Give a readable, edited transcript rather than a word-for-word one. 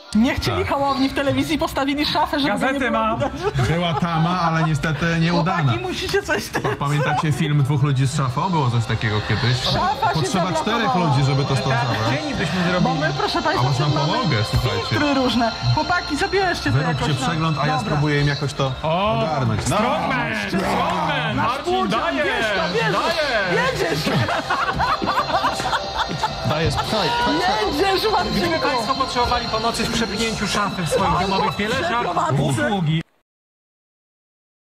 Nie chcieli Hołowni w telewizji, postawili szafę, żeby Gazety go nie było mam. widać. Była tama, ale niestety nieudana. Chłopaki, musicie coś z tym. Pamiętacie film Dwóch ludzi z szafą? Było coś takiego kiedyś. Szafa się Potrzeba 4 zablokowała. ludzi, żeby to Tak, storzować. dzień byśmy Bo zrobili. my, proszę A Państwa, może wam mamy pomogę, słuchajcie. filtry różne. Chłopaki, zabierzcie to Wyróbcie jakoś. przegląd, a ja Dobra. spróbuję im jakoś to ogarnąć. No. Strongman, Nasz Marcin, płuczan, dajesz, bierz to, bierzesz. Jedziesz, Dajesz, pchaj. jedziesz, Gdyby Marcinku. Państwo potrzebowali po nocy w przepchnięciu szafy w swoich domowych pieleszach, Przeprowadzę. usługi